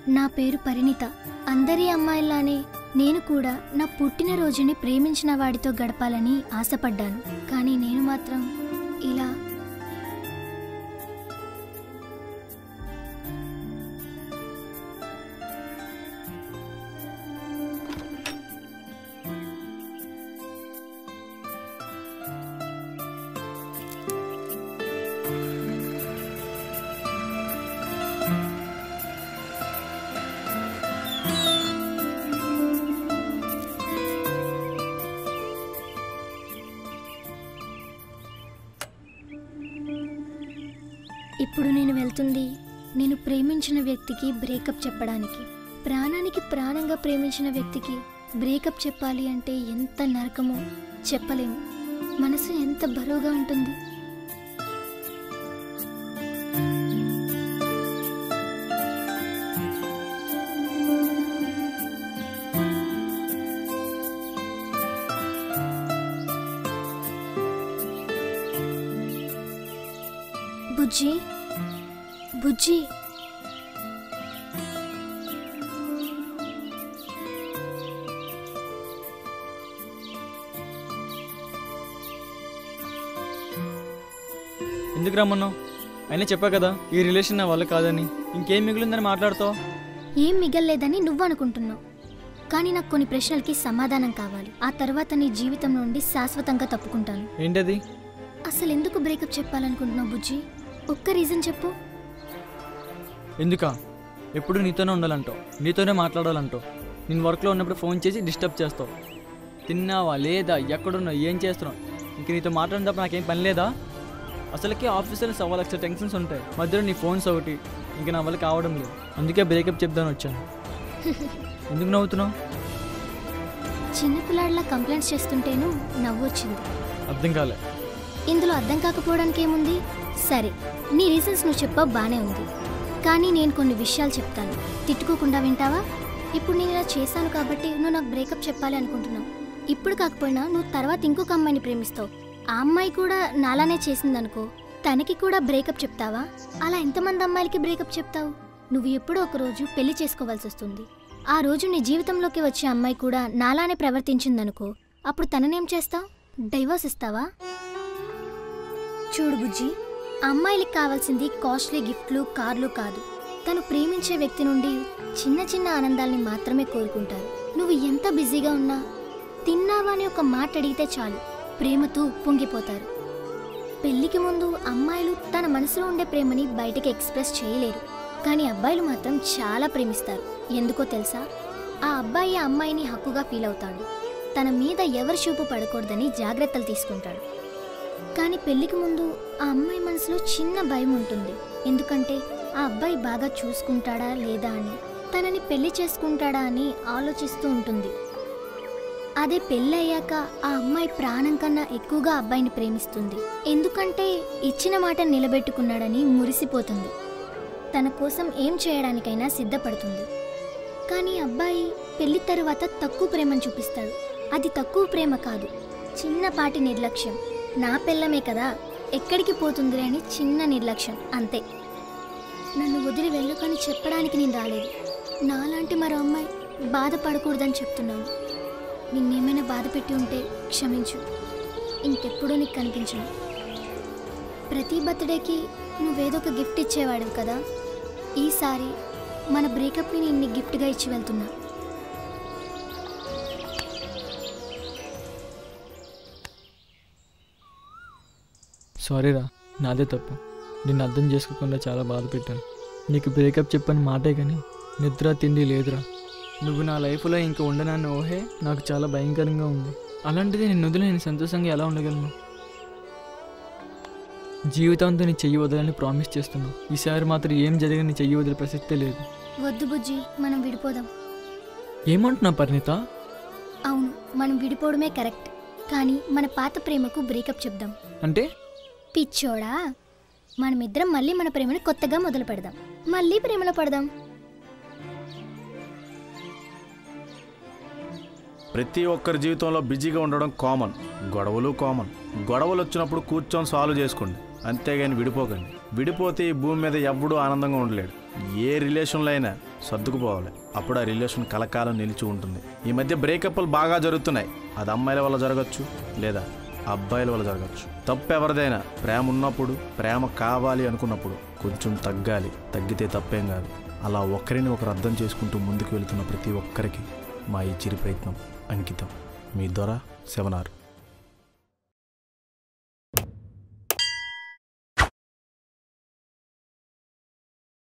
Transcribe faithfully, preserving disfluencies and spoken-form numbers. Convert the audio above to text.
నా పేరు పరిణిత. అందరి అమ్మాయిలానే నేను కూడా నా పుట్టినరోజుని ప్రేమించిన వాడితో గడపాలని ఆశపడ్డాను. కానీ నేను మాత్రం ఇలా ఇప్పుడు నేను వెళ్తుంది నేను ప్రేమించిన వ్యక్తికి బ్రేకప్ చెప్పడానికి. ప్రాణానికి ప్రాణంగా ప్రేమించిన వ్యక్తికి బ్రేకప్ చెప్పాలి అంటే ఎంత నరకమో చెప్పలేము. మనసు ఎంత బరువుగా ఉంటుంది. బుజ్జి బుజ్జి ఎందుకు రమ్మన్నావు? అయినా చెప్పా కదా ఈ రిలేషన్ నా వల్ల కాదని. ఇంకేం మిగిలిందని మాట్లాడుతావు? ఏం మిగల్లేదని నువ్వు అనుకుంటున్నావు. కానీ నాకు కొన్ని ప్రశ్నలకి సమాధానం కావాలి. ఆ తర్వాత నీ జీవితం నుండి శాశ్వతంగా తప్పుకుంటాను. ఏంటది? అసలు ఎందుకు బ్రేకప్ చెప్పాలనుకుంటున్నావు బుజ్జి? ఒక్క రీజన్ చెప్పు. ఎందుకా? ఎప్పుడు నీతోనే ఉండాలంటావు, నీతోనే మాట్లాడాలంటావు. నేను వర్క్లో ఉన్నప్పుడు ఫోన్ చేసి డిస్టర్బ్ చేస్తావు. తిన్నావా లేదా, ఎక్కడున్నావు, ఏం చేస్తున్నావు, ఇంక నీతో మాట్లాడిన తప్ప నాకేం పని లేదా? అసలుకి ఆఫీసులో సవా లక్ష టెన్షన్స్ ఉంటాయి, మధ్యలో నీ ఫోన్స్ ఒకటి, ఇంక నా వల్ల కావడం లేదు. అందుకే బ్రేకప్ చెప్దామని వచ్చాను. ఎందుకు నవ్వుతున్నావు? చిన్నపిల్లాడిలా కంప్లైంట్స్ చేస్తుంటేను నవ్వు వచ్చింది. అర్థం కాలే. ఇందులో అర్థం కాకపోవడానికి ఏముంది? సరే, నీ రీజన్స్ నువ్వు చెప్పావు, బానే ఉంది. కానీ నేను కొన్ని విషయాలు చెప్తాను, తిట్టుకోకుండా వింటావా? ఇప్పుడు నేను ఇలా చేశాను కాబట్టి నువ్వు నాకు బ్రేకప్ చెప్పాలి అనుకుంటున్నావు. ఇప్పుడు కాకపోయినా నువ్వు తర్వాత ఇంకొక అమ్మాయిని ప్రేమిస్తావు. ఆ అమ్మాయి కూడా నాలానే చేసిందనుకో, తనకి కూడా బ్రేకప్ చెప్తావా? అలా ఎంతమంది అమ్మాయిలకి బ్రేకప్ చెప్తావు? నువ్వు ఎప్పుడో ఒక రోజు పెళ్లి చేసుకోవాల్సి వస్తుంది. ఆ రోజు నీ జీవితంలోకి వచ్చే అమ్మాయి కూడా నాలానే ప్రవర్తించిందనుకో, అప్పుడు తననేం చేస్తావు? డైవర్స్ ఇస్తావా? చూడు బుజ్జి, అమ్మాయిలకి కావాల్సింది కాస్ట్లీ గిఫ్ట్లు, కార్లు కాదు. తను ప్రేమించే వ్యక్తి నుండి చిన్న చిన్న ఆనందాల్ని మాత్రమే కోరుకుంటారు. నువ్వు ఎంత బిజీగా ఉన్నా తిన్నావా అని ఒక మాట అడిగితే చాలు, ప్రేమతో పొంగిపోతారు. పెళ్లికి ముందు అమ్మాయిలు తన మనసులో ఉండే ప్రేమని బయటకి ఎక్స్ప్రెస్ చేయలేరు. కానీ అబ్బాయిలు మాత్రం చాలా ప్రేమిస్తారు. ఎందుకో తెలుసా? ఆ అబ్బాయి ఆ అమ్మాయిని హక్కుగా ఫీల్ అవుతాడు. తన మీద ఎవరి చూపు పడకూడదని జాగ్రత్తలు తీసుకుంటాడు. కానీ పెళ్లికి ముందు ఆ అమ్మాయి మనసులో చిన్న భయం ఉంటుంది. ఎందుకంటే ఆ అబ్బాయి బాగా చూసుకుంటాడా లేదా అని, తనని పెళ్లి చేసుకుంటాడా అని ఆలోచిస్తూ ఉంటుంది. అదే పెళ్ళి అయ్యాక ఆ అమ్మాయి ప్రాణం కన్నా ఎక్కువగా అబ్బాయిని ప్రేమిస్తుంది. ఎందుకంటే ఇచ్చిన మాట నిలబెట్టుకున్నాడని మురిసిపోతుంది. తన కోసం ఏం చేయడానికైనా సిద్ధపడుతుంది. కానీ అబ్బాయి పెళ్లి తరువాత తక్కువ ప్రేమను చూపిస్తాడు. అది తక్కువ ప్రేమ కాదు, చిన్నపాటి నిర్లక్ష్యం. నా పిల్లమే కదా, ఎక్కడికి పోతుందిలే అని చిన్న నిర్లక్ష్యం, అంతే. నన్ను వదిలి వెళ్ళకని చెప్పడానికి నేను రాలేదు. నాలాంటి మరో అమ్మాయి బాధపడకూడదని చెప్తున్నాను. నిన్నేమైనా బాధ పెట్టి ఉంటే క్షమించు. ఇంకెప్పుడూ నీకు కనిపించను. ప్రతి బర్త్డేకి నువ్వేదో ఒక గిఫ్ట్ ఇచ్చేవాడివి కదా, ఈసారి మన బ్రేకప్ని నేను నీకు గిఫ్ట్గా ఇచ్చి వెళ్తున్నా. సారీరా, నాదే తప్పు. నిన్ను అర్థం చేసుకోకుండా చాలా బాధ పెట్టాను. నీకు బ్రేకప్ చెప్పని మాటే కానీ నిద్ర తిండి లేదురా. నువ్వు నా లైఫ్లో ఇంకా ఉండనన్న ఊహే నాకు చాలా భయంకరంగా ఉంది. అలాంటిది నిన్ను వదిలి నేను సంతోషంగా ఎలా ఉండగలను? జీవితాంతో నీ చెయ్యి వదలని ప్రామిస్ చేస్తున్నావు. ఈసారి మాత్రం ఏం జరిగిన నీ చెయ్యి వదిలే ప్రసక్తే లేదు. వద్దు బుజ్జి, మనం విడిపోదాం. ఏమంటున్నావు పరిణిత? అవును, మనం విడిపోవడమే కరెక్ట్. కానీ మన పాత ప్రేమకు బ్రేకప్ చెప్దాం. అంటే? పిచ్చోడా, మనమిద్దరం మళ్ళీ మన ప్రేమను కొత్తగా మొదలు పెడదాం. మళ్ళీ ప్రేమలో పడదాం. ప్రతి ఒక్కరి జీవితంలో బిజీగా ఉండడం కామన్, గొడవలు కామన్. గొడవలు వచ్చినప్పుడు కూర్చొని సాల్వ్ చేసుకోండి, అంతేగాని విడిపోకండి. విడిపోతే ఈ భూమి మీద ఎవ్వడూ ఆనందంగా ఉండలేడు. ఏ రిలేషన్లో అయినా సర్దుకుపోవాలి. అప్పుడు ఆ రిలేషన్ కలకాలం నిలిచి ఉంటుంది. ఈ మధ్య బ్రేకప్లు బాగా జరుగుతున్నాయి. అది అమ్మాయిల వల్ల జరగచ్చు, లేదా అబ్బాయిల వల్ల జరగచ్చు. తప్పు ఎవరిదైనా ప్రేమ ఉన్నప్పుడు, ప్రేమ కావాలి అనుకున్నప్పుడు కొంచెం తగ్గాలి. తగ్గితే తప్పేం కాదు. అలా ఒకరిని ఒకరు అర్థం చేసుకుంటూ ముందుకు వెళుతున్న ప్రతి ఒక్కరికి మా ఈ చిరు ప్రయత్నం అంకితం. మీ ద్వారా సెవెనార్.